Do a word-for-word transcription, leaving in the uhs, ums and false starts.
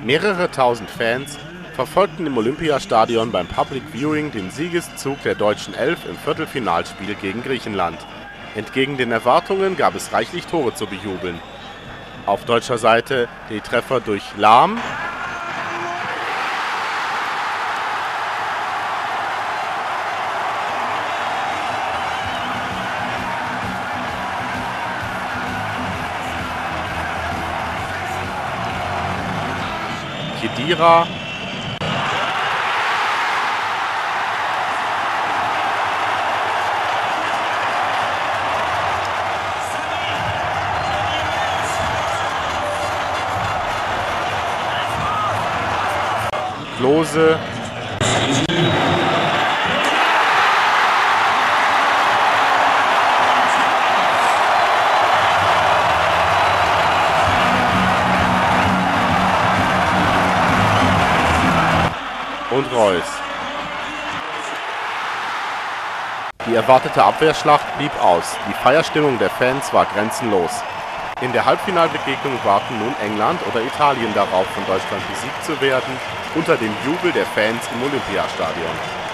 Mehrere tausend Fans verfolgten im Olympiastadion beim Public Viewing den Siegeszug der deutschen Elf im Viertelfinalspiel gegen Griechenland. Entgegen den Erwartungen gab es reichlich Tore zu bejubeln. Auf deutscher Seite die Treffer durch Lahm, Khedira, Klose, und Reus. Die erwartete Abwehrschlacht blieb aus. Die Feierstimmung der Fans war grenzenlos. In der Halbfinalbegegnung warten nun England oder Italien darauf, von Deutschland besiegt zu werden, unter dem Jubel der Fans im Olympiastadion.